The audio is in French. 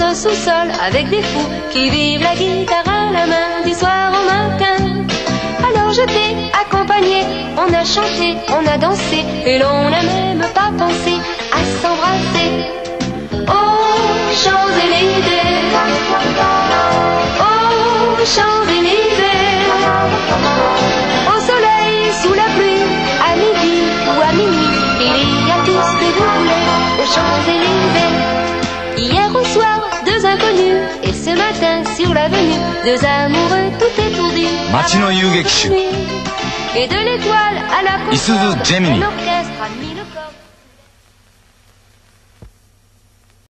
un sous-sol avec des fous qui vivent la guitare à la main du soir au matin. Alors je t'ai accompagné, on a chanté, on a dansé, et l'on n'a même pas pensé à s'embrasser. Oh, Champs-Élysées, oh, Champs-Élysées, au soleil, sous la pluie, à midi ou à minuit, il y a tout ce que vous voulez aux Champs-Élysées. Hier au soir, deux inconnus, et ce matin sur l'avenue, deux amoureux tout étourdis. 街の遊撃手 Et de l'étoile à la Isuzu Gemini. l'orchestre a mis